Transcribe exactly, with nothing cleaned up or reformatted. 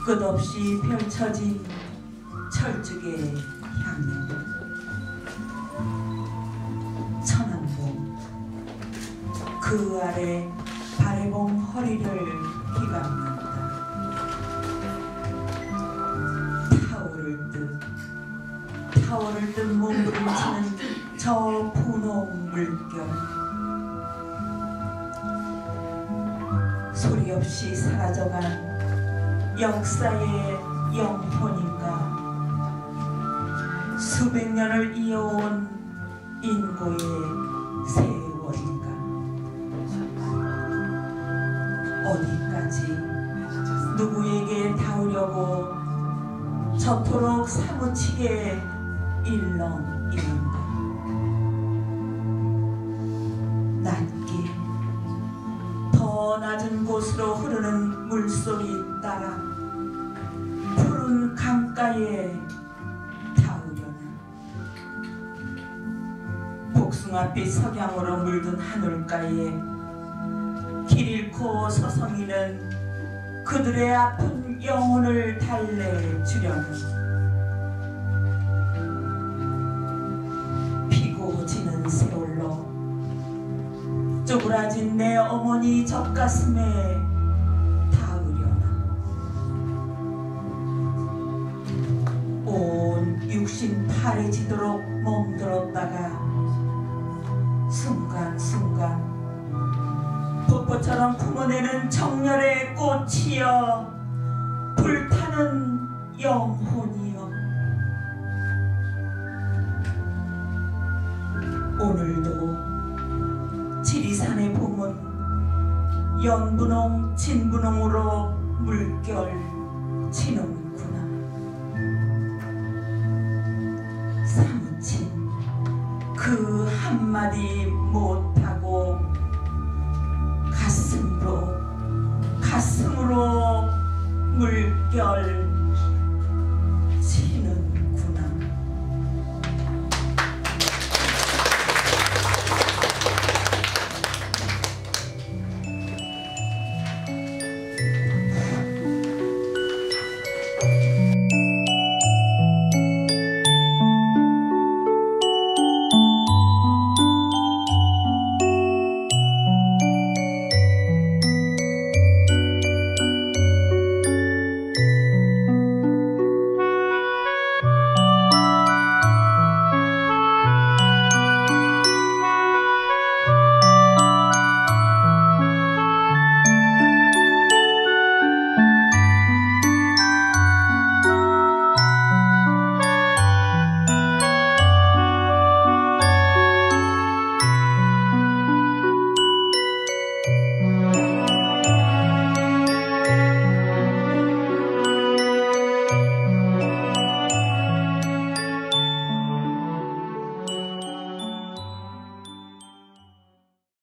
끝없이 펼쳐진 철쭉의 향연. 천왕봉 그 아래 바래봉 허리를 휘감는다. 타오를 듯 타오를 듯 몸부림치는 저 분홍 물결. 소리 없이 사라져간 역사의 영혼인가. 수백 년을 이어온 인고의 세월인가. 어디까지 누구에게 닿으려고 저토록 사무치게 일렁이는가. 낮게 더 낮은 곳으로 흐르는 물소리 따라 푸른 강가에 닿으려나. 복숭아빛 석양으로 물든 하늘가에 길 잃고 서성이는 그들의 아픈 영혼을 달래주려나. 피고 지는 세월로 쪼그라진 내 어머니 젖가슴에 닿으려나. 온 육신 파래지도록 멍들었다가 순간순간 벚꽃처럼 품어내는 정열의 꽃이여 불타는 영혼이여. 오늘도 지리산의 봄은 연분홍 진분홍으로 물결 치는구나. 사무친 그 한마디 못하고 가슴으로 가슴으로 물결